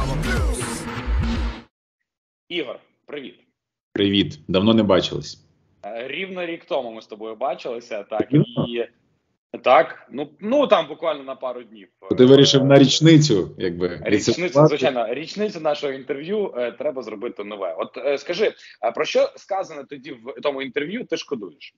Ігор, привіт. Привіт, давно не бачились. Рівно рік тому ми з тобою бачилися, так, і так, ну там буквально на пару днів. Ти вирішив на річницю, якби. Річницю, звичайно, річницю нашого інтерв'ю треба зробити нове. От скажи, про що сказано тоді в тому інтерв'ю ти шкодуєш?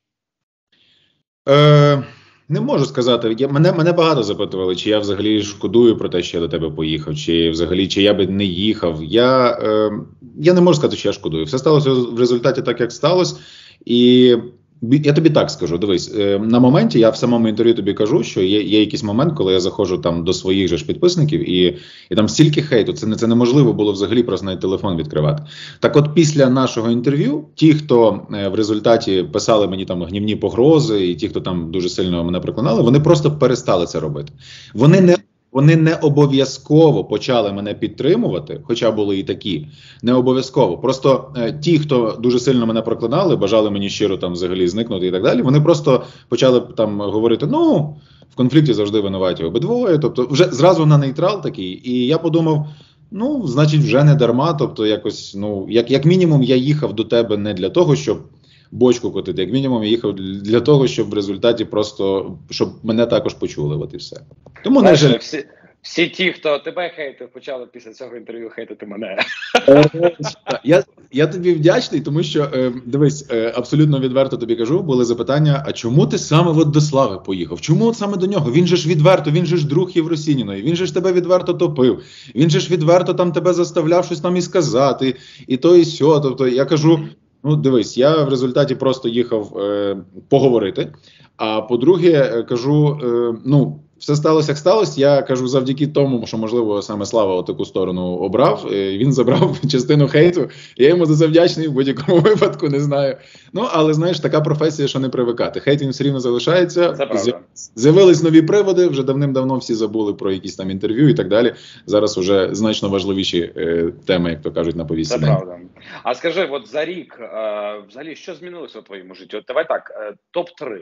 Не можу сказати. Мене багато запитували, чи я взагалі шкодую про те, що я до тебе поїхав, чи взагалі, чи я би не їхав. Я не можу сказати, що я шкодую. Все сталося в результаті так, як сталося. І я тобі так скажу, дивись, на моменті, я в самому інтерв'ю тобі кажу, що є якийсь момент, коли я заходжу там до своїх же ж підписників, і там стільки хейту, це неможливо було взагалі просто навіть телефон відкривати. Так от після нашого інтерв'ю, ті, хто в результаті писали мені там гнівні погрози, і ті, хто там дуже сильно мене проклинали, вони просто перестали це робити. Вони не обов'язково почали мене підтримувати, хоча були і такі, не обов'язково. Просто ті, хто дуже сильно мене проклинали, бажали мені щиро там взагалі зникнути і так далі, вони просто почали там говорити, в конфлікті завжди винуваті обидвоє, тобто вже зразу на нейтрал такий. І я подумав, значить вже не дарма, тобто якось, як мінімум я їхав до тебе не для того, щоб бочку котити, як мінімум я їхав для того, щоб в результаті просто, щоб мене також почули, от і все. Тому всі ті, хто тебе хейтив, почали після цього інтерв'ю хейтити мене. Я тобі вдячний, тому що, дивись, абсолютно відверто тобі кажу, були запитання, а чому ти саме до Слави поїхав? Чому от саме до нього? Він же ж відверто, він же ж друг Євросініної, він же ж тебе відверто топив, він же ж відверто там тебе заставляв щось там і сказати, і то, і сьо. Тобто я кажу, дивись, я в результаті просто їхав поговорити, а по-друге, кажу, все сталося, як сталося. Я кажу, завдяки тому, що, можливо, саме Слава таку сторону обрав, він забрав частину хейту, я йому за вдячний в будь-якому випадку, не знаю. Але, знаєш, така професія, що не привикати. Хейт він все рівно залишається. З'явились нові приводи, вже давним-давно всі забули про якісь там інтерв'ю і так далі. Зараз вже значно важливіші теми, як то кажуть, на повістці. Це правда. А скажи, от за рік, взагалі, що змінилося у твоєму житті? От давай так, топ-3.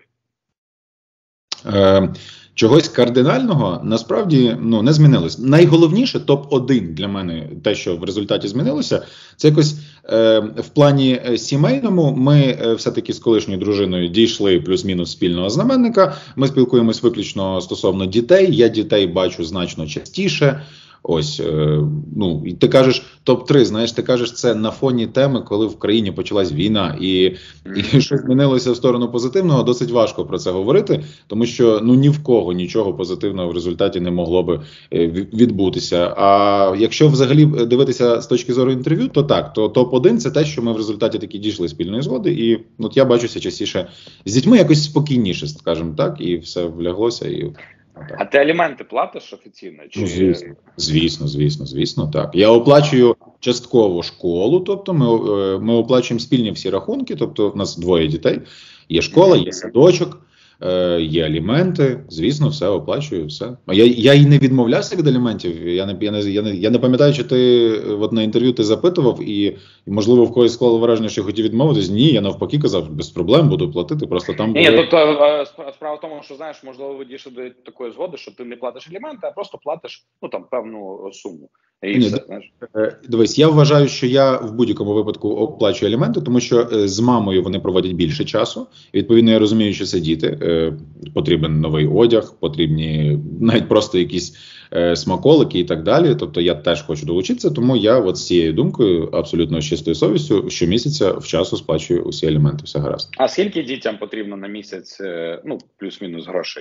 Чогось кардинального насправді не змінилось. Найголовніше топ-1 для мене, те, що в результаті змінилося, це якось в плані сімейному ми все-таки з колишньою дружиною дійшли плюс-мінус спільного знаменника. Ми спілкуємось виключно стосовно дітей. Я дітей бачу значно частіше. Ось, і ти кажеш топ-3, знаєш, ти кажеш це на фоні теми, коли в країні почалась війна і щось змінилося в сторону позитивного, досить важко про це говорити, тому що ні в кого нічого позитивного в результаті не могло би відбутися. А якщо взагалі дивитися з точки зору інтерв'ю, то так, то топ-1 це те, що ми в результаті таки дійшли спільної згоди, і я бачуся частіше з дітьми якось спокійніше, скажімо так, і все вляглося, і... А ти аліменти платиш офіційно? Чи... Звісно, так. Я оплачую частково школу, тобто ми оплачуємо спільні всі рахунки, тобто в нас 2 дітей, є школа, є садочок, є аліменти, звісно, все оплачую, все. Я і не відмовлявся від аліментів, я не пам'ятаю, чи ти на інтерв'ю ти запитував, і можливо в когось склало враження, що я хотів відмовитись. Ні, я навпаки казав, без проблем буду платити, просто там... Ні, тобто справа в тому, що, знаєш, можливо, ви дійшли до такої згоди, що ти не платиш аліменти, а просто платиш, певну суму. Дивись, я вважаю, що я в будь-якому випадку оплачую аліменти, тому що з мамою вони проводять більше часу. Відповідно, я розумію, що це діти. Потрібен новий одяг, потрібні навіть просто якісь смаколики і так далі. Тобто я теж хочу долучитися, тому я з цією думкою, абсолютно з чистою совістю, щомісяця вчасно сплачую усі аліменти, все гаразд. А скільки дітям потрібно на місяць, плюс-мінус грошей?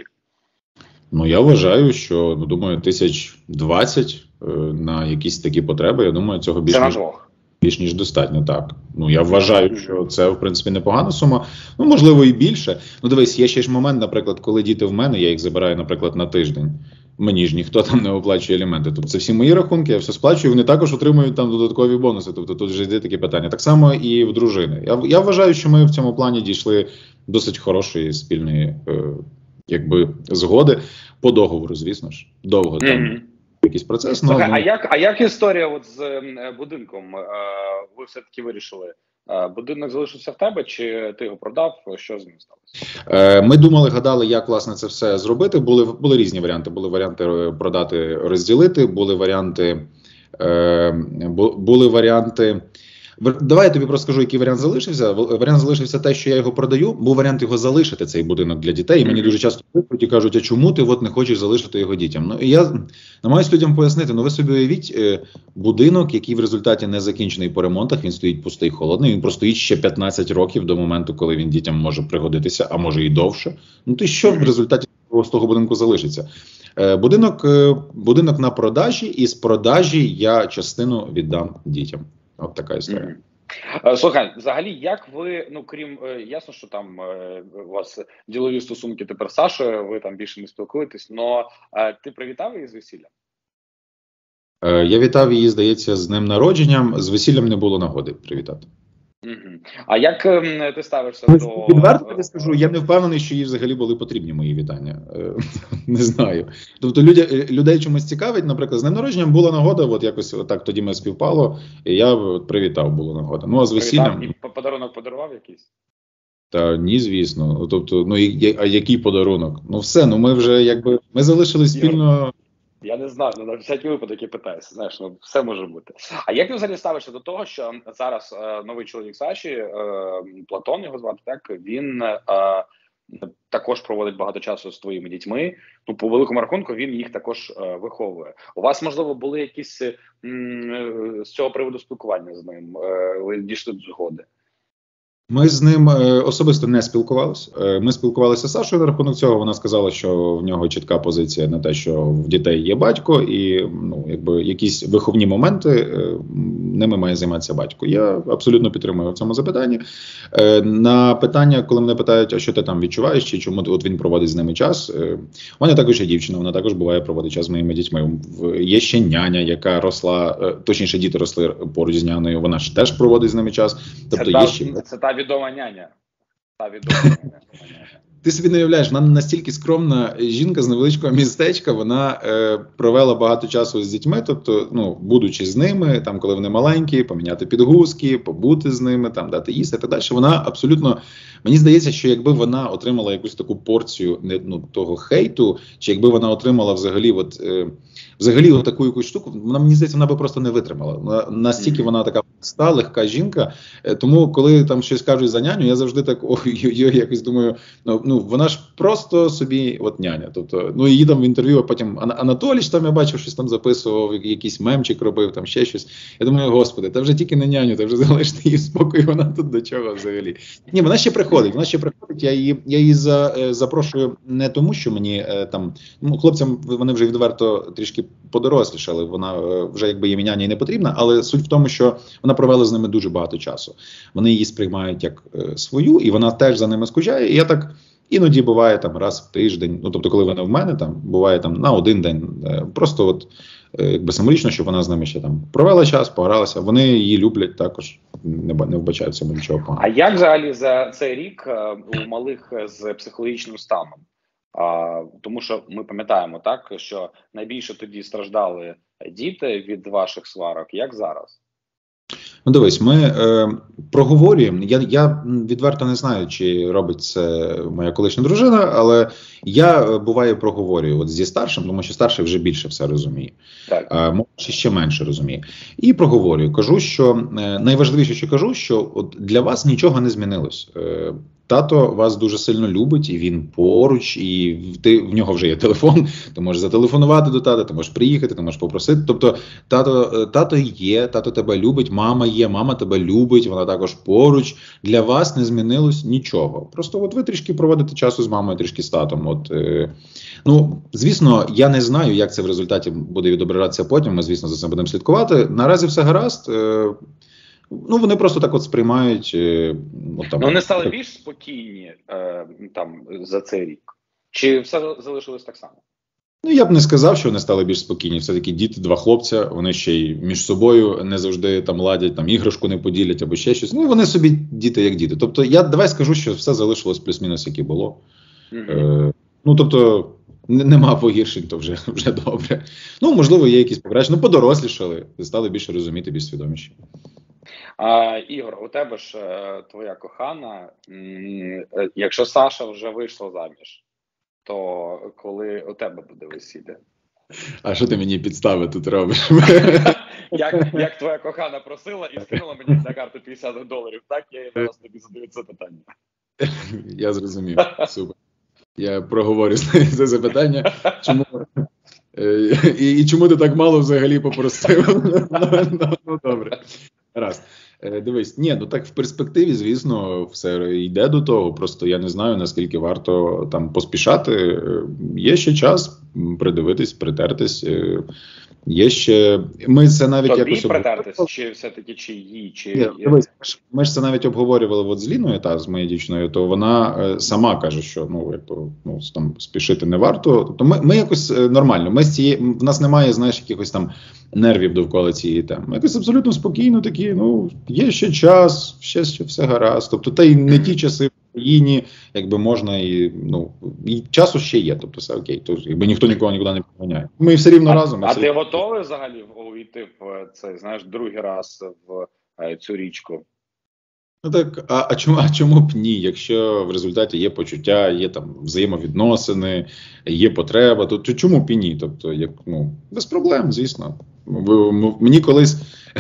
Я вважаю, що, думаю, 1020 на якісь такі потреби, я думаю, цього більш ніж достатньо, так. Я вважаю, що це, в принципі, непогана сума. Можливо, і більше. Дивись, є ще ж момент, наприклад, коли діти в мене, я їх забираю, наприклад, на тиждень. Мені ж ніхто там не оплачує аліменти. Тобто це всі мої рахунки, я все сплачую, вони також отримують там додаткові бонуси. Тобто тут вже йде такі питання. Так само і в дружини. Я вважаю, що ми в цьому плані дійшли досить хорошої спільної згоди по договору, звісно ж. Довго там якийсь процес. А як історія з будинком? Ви все-таки вирішили? Будинок залишився в тебе, чи ти його продав? Що з ним сталося? Ми думали, гадали, як, власне, це все зробити. Були різні варіанти. Були варіанти продати, розділити, були варіанти Були варіанти. Давай я тобі просто скажу, який варіант залишився. Варіант залишився те, що я його продаю. Був варіант його залишити, цей будинок для дітей. І мені дуже часто пишуть і кажуть, а чому ти не хочеш залишити його дітям? Ну, і я намагаюся людям пояснити, ви собі уявіть, будинок, який в результаті не закінчений по ремонтах, він стоїть пустий, холодний, він простоїть ще 15 років до моменту, коли він дітям може пригодитися, а може і довше. Ну, то що в результаті з того будинку залишиться? Будинок на продажі, і з продажі я частину віддам дітям. От така історія. Слухай, взагалі, як ви, крім, ясно, що там у вас ділові стосунки тепер з Сашою, ви там більше не спілкуєтесь, але ти привітав її з весіллям? Я вітав її, здається, з днем народженням, з весіллям не було нагоди привітати. А як ти ставишся до... Відверто тобі скажу, я не впевнений, що їй взагалі були потрібні мої вітання. Не знаю. Тобто людей чомусь цікавить, наприклад, з днем народженням була нагода, якось так тоді ми співпало, і я привітав, була нагода. Ну, а з весіллям... І подарунок подарував якийсь? Та ні, звісно. Тобто, а який подарунок? Все, ми вже ми залишили спільно... Я не знаю, на всякий випадок я питаюся, знаєш, все може бути. А як ти взагалі ставишся до того, що зараз новий чоловік Саші, Платон його звати, так, він також проводить багато часу з твоїми дітьми, по великому рахунку він їх також виховує. У вас, можливо, були якісь з цього приводу спілкування з ним? Ви дійшли до згоди? Ми з ним особисто не спілкувалися. Ми спілкувалися з Сашою на рахунок цього. Вона сказала, що в нього чітка позиція на те, що в дітей є батько, і якісь виховні моменти ними має займатися батько. Я абсолютно підтримую в цьому запитанні. На питання, коли мене питають, а що ти там відчуваєш, чи чому він проводить з ними час. У мене також є дівчина, вона також буває проводить час з моїми дітьми. Є ще няня, яка росла, точніше діти росли поруч з няною, вона ж теж проводить з ними час. Тобто є ще... Це та відома няня. Ти собі не уявляєш, вона настільки скромна жінка з невеличкого містечка, вона провела багато часу з дітьми, тобто, будучи з ними, там, коли вони маленькі, поміняти підгузки, побути з ними, там, дати їсти і так далі. Вона абсолютно, мені здається, що якби вона отримала якусь таку порцію того хейту, чи якби вона отримала взагалі таку якусь штуку, мені здається, вона би просто не витримала. Настільки вона така проста, легка жінка, тому коли там щось кажуть за няню, я завжди так, ой-ой-ой, якось думаю, вона ж просто собі няня. Тобто, її там в інтерв'ю, а потім Анатоліч там, я бачив, щось там записував, якийсь мемчик робив, там ще щось. Я думаю, господи, та вже тільки не няню, та вже залиште її в спокій, вона тут до чого взагалі. Ні, вона ще приходить, я її запрошую не тому, що мені там, хлопцям вони вже відверто трішки подорослішали, вона вже є няня і не потрібна, але суть в тому, що вона провела з ними дуже багато часу. Вони її сприймають як свою, і вона теж за ними скучає, і я так іноді буває там раз в тиждень, тобто коли вона в мене, там буває там на один день, просто символічно, щоб вона з ними ще там провела час, погралася, вони її люблять також, не вбачають в цьому нічого поганого. А як взагалі за цей рік у малих з психологічним станом? Тому що ми пам'ятаємо, так, що найбільше тоді страждали діти від ваших сварок, як зараз? Дивись, ми проговорюємо, я відверто не знаю, чи робить це моя колишня дружина, але я, буває, проговорюю зі старшим, тому що старший вже більше все розуміє, молодший ще менше розуміє. І проговорюю, кажу, що найважливіше, що кажу, що для вас нічого не змінилось. Тато вас дуже сильно любить, і він поруч, і в нього вже є телефон, ти можеш зателефонувати до тата, ти можеш приїхати, ти можеш попросити. Тобто тато є, тато тебе любить, мама є, мама тебе любить, вона також поруч. Для вас не змінилось нічого. Просто ви трішки проводите часу з мамою, трішки з татом. Звісно, я не знаю, як це в результаті буде відображатися потім, ми, звісно, за цим будемо слідкувати. Наразі все гаразд. Вони просто так сприймають. Вони стали більш спокійні за цей рік? Чи все залишилось так само? Я б не сказав, що вони стали більш спокійні. Все-таки діти, два хлопця, вони ще й між собою не завжди ладять, іграшку не поділять або ще щось. Вони собі діти як діти. Тобто, давай скажу, що все залишилось плюс-мінус, як і було. Тобто, нема погіршень, то вже добре. Можливо, є якісь покращення. Подорослішали, стали більше розуміти, більш свідоміші. Ігор, у тебе ж твоя кохана, якщо Саша вже вийшла заміж, то коли у тебе буде весілля? А що ти мені підстави тут робиш? як твоя кохана просила і скинула мені на карту $50, так я зараз тобі задаю це питання. Я зрозумів. Супер. Я проговорю це запитання. Чому? І чому ти так мало взагалі попросив? Ну, добре. Раз. Дивись, ну так в перспективі, звісно, все йде до того. Просто я не знаю, наскільки варто там поспішати. Є ще час придивитись, притертись. Є ще... Ми це навіть тобі якось притертись, чи все-таки чи їй, чи... Дивись, ми ж це навіть обговорювали от з Ліною, з моєю дівчиною, то вона сама каже, що там спішити не варто. Тобто ми якось нормально. В нас немає, знаєш, якихось там нервів довкола цієї теми. Ми якось абсолютно спокійно такі, є ще час, ще все гаразд. Тобто, та й не ті часи в країні, якби можна, і часу ще є, тобто все окей. Тож, якби ніхто нікого нікуди не поганяє. Ми все рівно разом. А ти готовий взагалі увійти в цей, знаєш, другий раз в цю річку? Ну так, а чому б ні? Якщо в результаті є почуття, є там взаємовідносини, є потреба, то чому б і ні? Тобто, без проблем, звісно. Мені колись,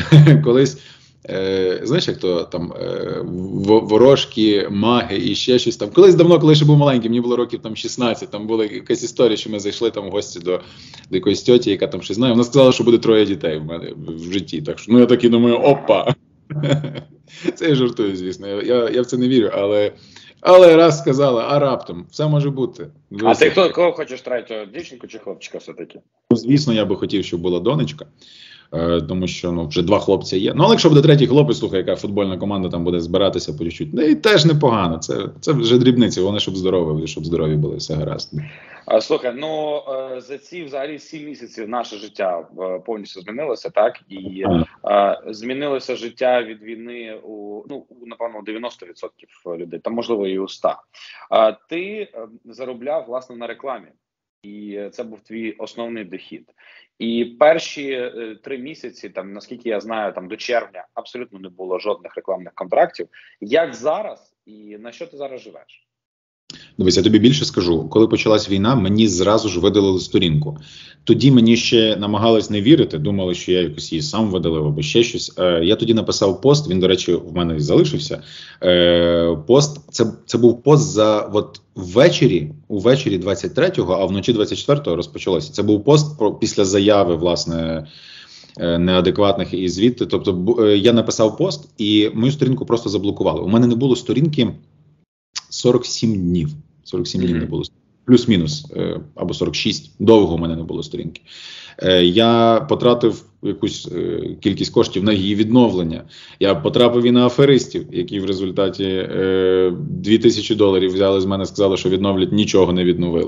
знаєш, як то там ворожки, маги і ще щось там. Колись давно, коли ще був маленький, мені було років там 16, там була якась історія, що ми зайшли там в гості до якоїсь тьоті, яка там щось знає. Вона сказала, що буде 3 дітей в мене в житті. Так що, я такий думаю, опа! Це я жартую, звісно. Я в це не вірю, але раз сказала, а раптом, все може бути. А ти кого хочеш третього, дівчинку чи хлопчика все-таки? Звісно, я би хотів, щоб була донечка. Тому що вже 2 хлопці є. Але якщо буде 3-й хлопець, слухай, яка футбольна команда там буде збиратися по чуть-чуть, і теж непогано. Це вже дрібниці, вони щоб здорові були, все гаразд. Слухай, за ці взагалі 7 місяців наше життя повністю змінилося, так? І змінилося життя від війни напевно, 90% людей, там можливо і у 100%. Ти заробляв, власне, на рекламі. І це був твій основний дохід. І перші 3 місяці, там, наскільки я знаю, там до червня абсолютно не було жодних рекламних контрактів. Як зараз і на що ти зараз живеш? Дивись, я тобі більше скажу. Коли почалась війна, мені зразу ж видалили сторінку. Тоді мені ще намагались не вірити, думали, що я якось її сам видалив або ще щось. Я тоді написав пост, він, до речі, в мене залишився. Пост, це був пост за увечері 23-го, а вночі 24-го розпочалося. Це був пост після заяви, власне, неадекватних і звідти. Тобто я написав пост і мою сторінку просто заблокували. У мене не було сторінки 47 днів. 47 днів не було. Плюс-мінус, або 46. Довго у мене не було сторінки. Я потратив якусь кількість коштів на її відновлення. Я потрапив і на аферистів, які в результаті $2000 взяли з мене, сказали, що відновлять, нічого не відновили.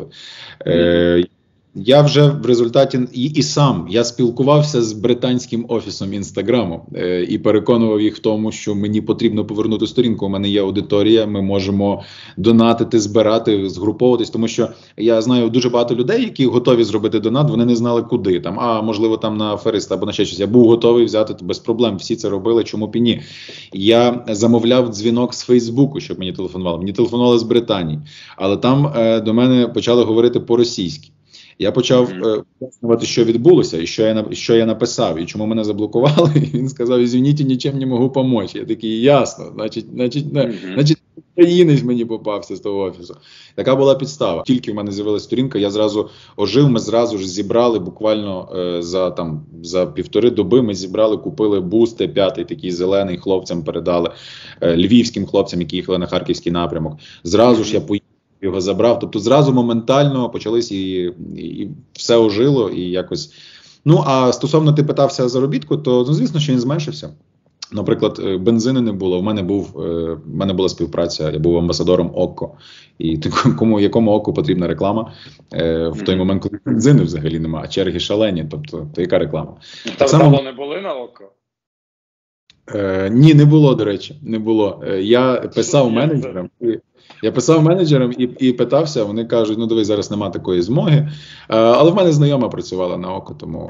Я вже в результаті я спілкувався з британським офісом Інстаграму і переконував їх в тому, що мені потрібно повернути сторінку. У мене є аудиторія, ми можемо донатити, збирати, згруповуватись, тому що я знаю дуже багато людей, які готові зробити донат, вони не знали куди. Можливо, там на афериста або на ще щось. Я був готовий взяти без проблем, всі це робили, чому б і ні. Я замовляв дзвінок з Фейсбуку, щоб мені телефонували. Мені телефонували з Британії, але там до мене почали говорити по-російськи. Я почав пояснювати, що відбулося, і що я написав, і чому мене заблокували. І він сказав, извините, нічим не можу допомогти. Я такий, ясно, значить, українець мені попався з того офісу. Така була підстава. Тільки в мене з'явилася сторінка, я зразу ожив, ми зразу ж зібрали, буквально за 1,5 доби ми зібрали, купили бус Т5, такий зелений, хлопцям передали, львівським хлопцям, які їхали на Харківський напрямок. Зразу ж я поїхав. Його забрав, тобто зразу моментально почались і все ожило, і якось. А стосовно ти питався заробітку, то, звісно, що він зменшився. Наприклад, бензину не було, в мене була співпраця, я був амбасадором ОККО, і якому ОККО потрібна реклама в той момент, коли бензину взагалі немає, а черги шалені, тобто, то яка реклама? Давно не були на ОККО? Ні, не було, до речі, не було. Я писав менеджерам і питався, вони кажуть, дивись, зараз нема такої змоги, але в мене знайома працювала на ОККО, тому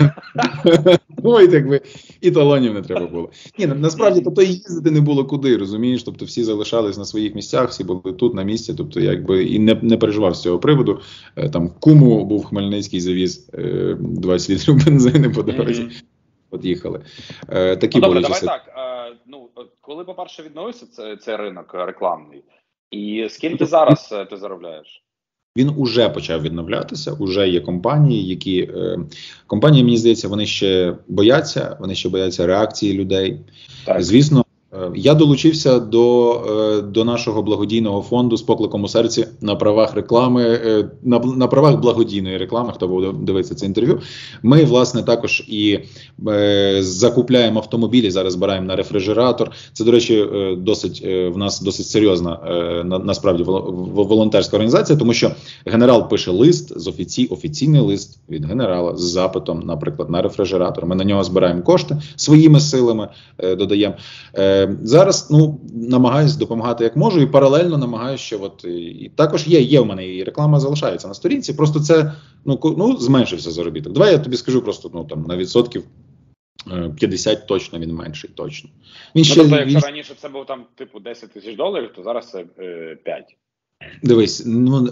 і талонів не треба було. Ні, насправді, тобто їздити не було куди, розумієш, тобто всі залишались на своїх місцях, всі були тут на місці, тобто і не переживав з цього приводу. Там куму був Хмельницький, завіз 20 літрів бензину по дорозі. от їхали. Такі Ну, добре, були давай часи. так. Коли, по-перше, відновився цей ринок рекламний, і скільки зараз ти заробляєш? Він уже почав відновлятися, уже є компанії, компанії, мені здається, вони ще бояться реакції людей. Так. Звісно, я долучився до нашого благодійного фонду з покликом у серці на правах реклами, на правах благодійної реклами, хто буде дивитися це інтерв'ю. Ми, власне, також і закупляємо автомобілі, зараз збираємо на рефрижератор. Це, до речі, в нас досить серйозна, насправді, волонтерська організація, тому що генерал пише лист, офіційний лист від генерала з запитом, наприклад, на рефрижератор. Ми на нього збираємо кошти, своїми силами додаємо. Зараз намагаюся допомагати як можу, і паралельно намагаюся і також є в мене і реклама залишається на сторінці. Просто це зменшився заробіток. Давай я тобі скажу просто на відсотків 50 точно він менший, точно. Тобто, якщо раніше це був там типу 10 тисяч доларів, то зараз це 5. Дивись,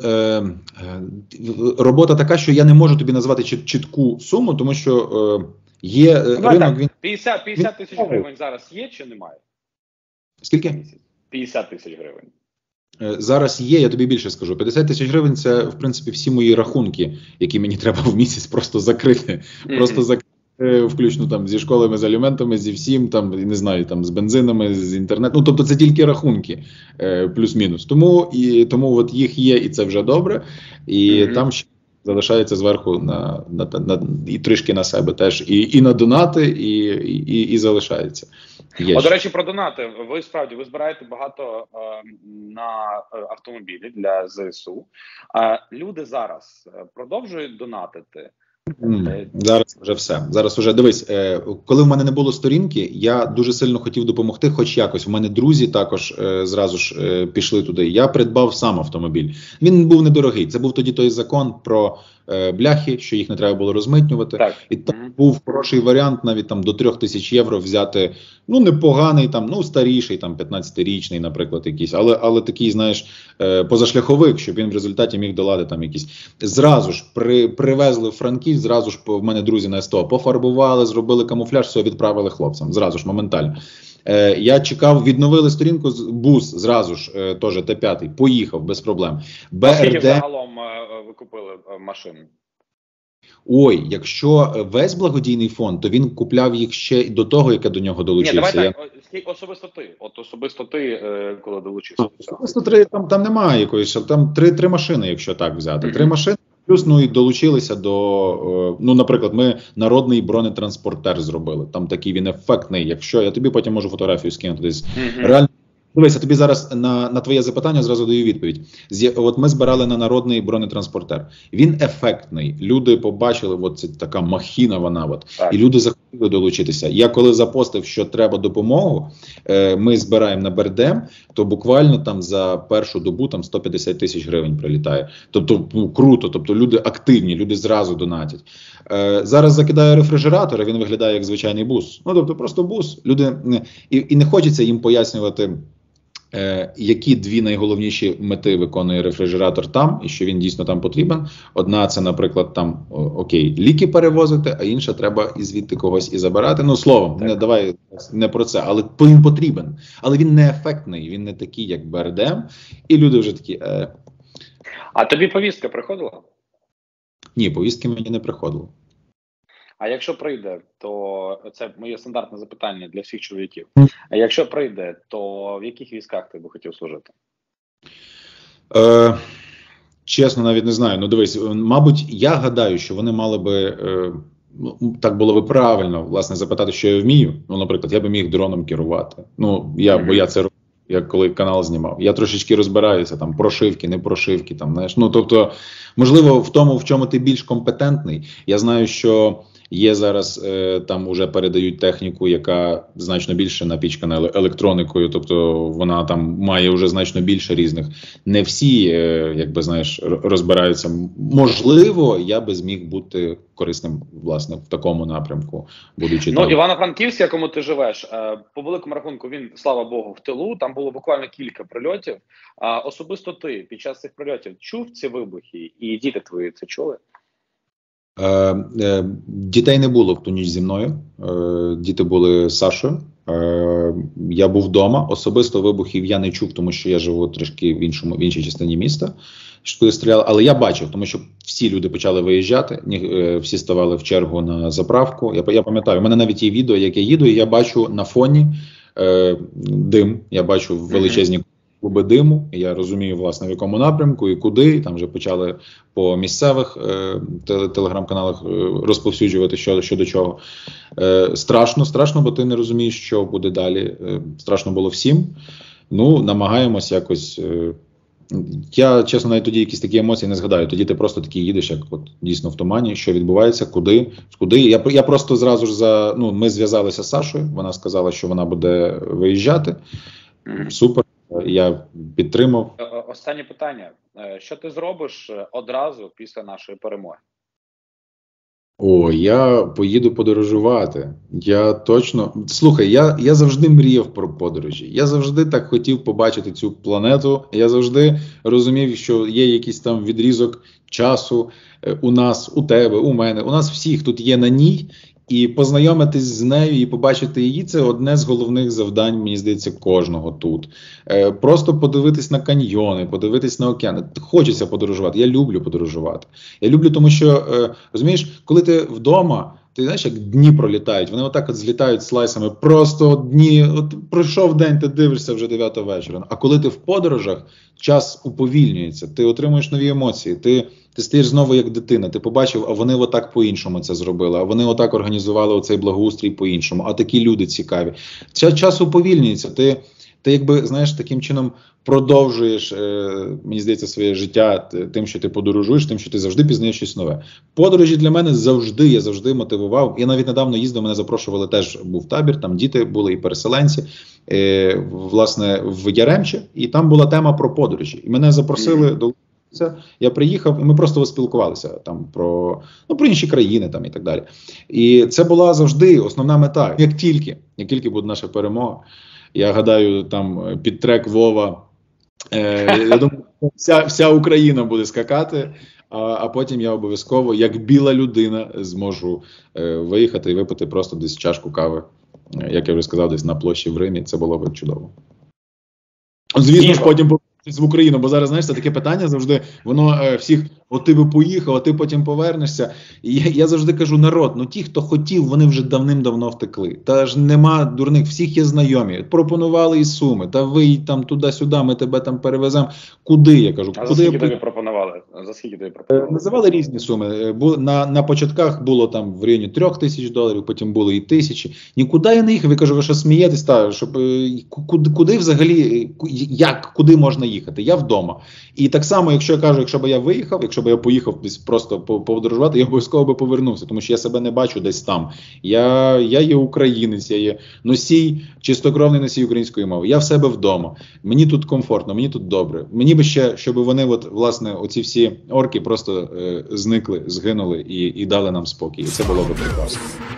робота така, що я не можу тобі назвати чітку суму, тому що є ринок. 50 тисяч гривень зараз є чи немає? Скільки? 50 тисяч гривень. Зараз є, я тобі більше скажу. 50 тисяч гривень – це, в принципі, всі мої рахунки, які мені треба в місяць просто закрити. Просто закрити, включно там зі школами, з аліментами, зі всім, там, не знаю, там, з бензинами, з інтернетом. Тобто це тільки рахунки, плюс-мінус. Тому от їх є, і це вже добре. І там ще залишається зверху і трішки на себе теж. І на донати, і залишається. До речі, про донати. Ви збираєте багато на автомобілі для ЗСУ. Люди зараз продовжують донатити? Зараз вже все. Зараз вже, дивись, коли в мене не було сторінки, я дуже сильно хотів допомогти, хоч якось. У мене друзі також зразу ж пішли туди. Я придбав сам автомобіль. Він був недорогий. Це був тоді той закон про бляхи, що їх не треба було розмитнювати. Так. І там був хороший варіант навіть там до 3000 євро взяти, непоганий, старіший, 15-річний, наприклад, якийсь, але такий, знаєш, позашляховик, щоб він в результаті міг долати там якісь. Зразу ж привезли в Франківськ, зразу ж в мене друзі на СТО пофарбували, зробили камуфляж, все відправили хлопцям, зразу ж, моментально. Я чекав, відновили сторінку, бус зразу ж, теж Т5, поїхав без проблем. Скільки загалом ви купили машин? Ой, якщо весь благодійний фонд, то він купляв їх ще до того, як я до нього долучився. Ні, давай так, особисто ти, коли долучився. Особисто там немає якоїсь, там три машини, якщо так взяти. 3 машини. Плюс, і долучилися до, наприклад, ми народний бронетранспортер зробили. Там такий він ефектний. Якщо я тобі потім можу фотографію скинути десь. Реально, дивися, тобі зараз на твоє запитання зразу даю відповідь. От ми збирали на народний бронетранспортер. Він ефектний. Люди побачили, це така махіна вона. І люди захотіли долучитися. Я коли запостив, що треба допомогу, ми збираємо на Бердем, то буквально там за першу добу там 150 тисяч гривень прилітає. Тобто, круто. Тобто люди активні, люди зразу донатять. Зараз закидаю рефрижератор, він виглядає як звичайний бус. Тобто просто бус. Люди, і не хочеться їм пояснювати, які 2 найголовніші мети виконує рефрижератор там, і що він дійсно там потрібен. Одна – це, наприклад, там, ліки перевозити, а інша – треба і звідти когось і забирати. Словом, давай не про це, але він потрібен. Але він не ефектний, він не такий, як БРДМ, і люди вже такі... А тобі повістка приходила? Ні, повістки мені не приходило. А якщо прийде, то це моє стандартне запитання для всіх чоловіків. А якщо прийде, то в яких військах ти би хотів служити? Чесно, навіть не знаю. Дивись, мабуть, я гадаю, що вони мали би, так було би правильно, власне, запитати, що я вмію. Наприклад, я би міг дроном керувати. Бо я це роблю. Я коли канал знімав, я трошечки розбираюся, там, прошивки, не прошивки, там, знаєш. Тобто, можливо, в тому, в чому ти більш компетентний. Я знаю, що є зараз, там уже передають техніку, яка значно більше напічкана електроникою, тобто вона там має вже значно більше різних. Не всі, розбираються. Можливо, я би зміг бути корисним, власне, в такому напрямку, будучи там. Івано-Франківськ, якому ти живеш, по великому рахунку він, слава Богу, в тилу, там було буквально кілька прильотів. Особисто ти під час цих прильотів чув ці вибухи, і діти твої це чули? Дітей не було в ту ніч зі мною. Діти були з Сашою. Я був вдома. Особисто вибухів я не чув, тому що я живу трішки в іншій частині міста. Куди стріляли, але я бачив, тому що всі люди почали виїжджати, всі ставали в чергу на заправку. Я пам'ятаю, у мене навіть є відео, як я їду, і я бачу на фоні дим, я бачу величезні клуби диму, і я розумію, власне, в якому напрямку і куди, і там вже почали по місцевих телеграм-каналах розповсюджувати що до чого. Страшно, бо ти не розумієш, що буде далі. Страшно було всім. Ну, намагаємось якось... Я, чесно, навіть тоді якісь такі емоції не згадаю. Тоді ти просто таки їдеш, як от дійсно в тумані, що відбувається, куди. Я просто зразу ж ми зв'язалися з Сашою, вона сказала, що вона буде виїжджати. Супер, я підтримав. Останнє питання. Що ти зробиш одразу після нашої перемоги? Я поїду подорожувати. Слухай, я завжди мріяв про подорожі. Я завжди так хотів побачити цю планету. Я завжди розумів, що є якийсь там відрізок часу у нас, у тебе, у мене. У нас всіх тут є на ній. І познайомитись з нею і побачити її – це одне з головних завдань, мені здається, кожного тут. Просто подивитись на каньйони, подивитись на океани. Хочеться подорожувати. Я люблю подорожувати. Я люблю, тому що, розумієш, коли ти вдома, ти знаєш, як дні пролітають, вони отак от злітають слайсами, просто дні, от пройшов день, ти дивишся вже 9 вечора. А коли ти в подорожах, час уповільнюється, ти отримуєш нові емоції, ти стаєш знову як дитина, ти побачив, а вони отак по-іншому це зробили, а вони отак організували оцей благоустрій по-іншому, а такі люди цікаві. Час уповільнюється, ти якби, знаєш, таким чином продовжуєш, мені здається, своє життя тим, що ти подорожуєш, тим, що ти завжди пізнаєш щось нове. Подорожі для мене я завжди мотивував. Я навіть недавно їздив, мене запрошували, теж був табір, там діти були і переселенці, власне, в Яремче, і там була тема про подорожі. І мене запросили до я приїхав, і ми просто спілкувалися там про інші країни там і так далі. І це була завжди основна мета. Як тільки буде наша перемога, я гадаю, там під трек Вова, я думаю, вся Україна буде скакати, а потім я обов'язково, як біла людина, зможу виїхати і випити просто десь чашку кави, як я вже сказав, десь на площі в Римі. Це було б чудово. Звісно ж, потім в Україну, бо зараз, знаєш, це таке питання завжди, воно всіх, от ти би поїхав, а ти потім повернешся. І я завжди кажу, народ, ті, хто хотів, вони вже давним-давно втекли. Та ж нема дурних, всіх є знайомі. Пропонували і Суми, та виїдь там туди-сюди, ми тебе там перевеземо. Куди, я кажу? А за скільки тобі пропонували? Називали різні суми. На початках було там в районі $3000, потім було і 1000. Нікуди я не їхав, я кажу, ви що смієтесь, щоб куди взагалі, куди можна їхати? Я вдома. І так само, якщо б я виїхав, якщо б я поїхав десь просто подорожувати, я обов'язково би повернувся, тому що я себе не бачу десь там. Я є українець, я є чистокровний носій української мови. Я в себе вдома. Мені тут комфортно, мені тут добре. Мені би ще, щоб вони, власне, оці всі орки просто зникли, згинули і дали нам спокій. І це було б прекрасно.